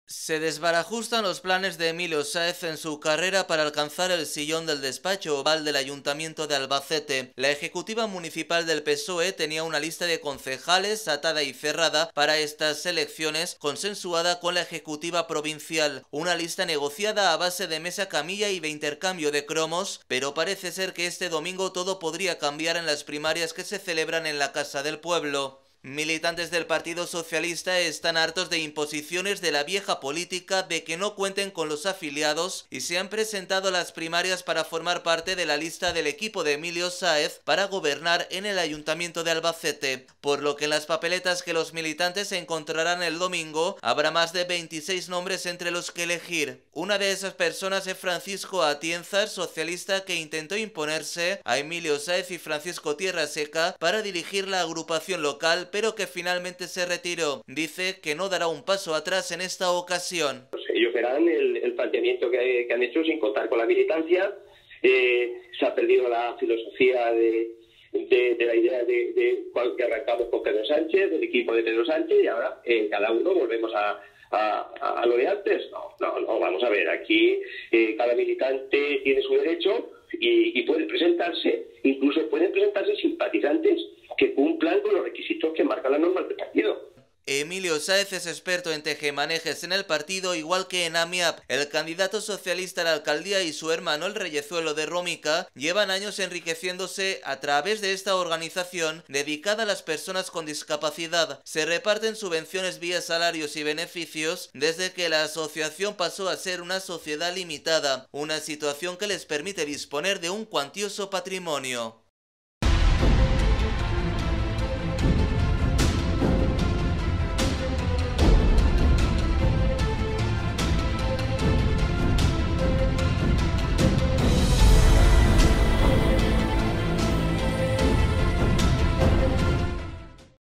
Se desbarajustan los planes de Emilio Sáez en su carrera para alcanzar el sillón del despacho oval del Ayuntamiento de Albacete. La ejecutiva municipal del PSOE tenía una lista de concejales atada y cerrada para estas elecciones, consensuada con la ejecutiva provincial. Una lista negociada a base de mesa camilla y de intercambio de cromos, pero parece ser que este domingo todo podría cambiar en las primarias que se celebran en la Casa del Pueblo. Militantes del Partido Socialista están hartos de imposiciones de la vieja política de que no cuenten con los afiliados y se han presentado a las primarias para formar parte de la lista del equipo de Emilio Sáez para gobernar en el Ayuntamiento de Albacete, por lo que en las papeletas que los militantes encontrarán el domingo habrá más de 26 nombres entre los que elegir. Una de esas personas es Francisco Atienzar, socialista que intentó imponerse a Emilio Sáez y Francisco Tierraseca para dirigir la agrupación local, pero que finalmente se retiró. Dice que no dará un paso atrás en esta ocasión. Pues ellos verán el planteamiento que han hecho sin contar con la militancia. Se ha perdido la filosofía de la idea de que arrancamos con Pedro Sánchez, del equipo de Pedro Sánchez, y ahora cada uno volvemos a lo de antes. No, vamos a ver, aquí cada militante tiene su derecho y puede presentarse, incluso pueden presentarse simpatizantes que cumplan con los requisitos que marcan las normas del partido. Emilio Sáez es experto en tejemanejes en el partido, igual que en AMIAP. El candidato socialista a la alcaldía y su hermano, el Reyezuelo de Rómica, llevan años enriqueciéndose a través de esta organización dedicada a las personas con discapacidad. Se reparten subvenciones vía salarios y beneficios desde que la asociación pasó a ser una sociedad limitada, una situación que les permite disponer de un cuantioso patrimonio.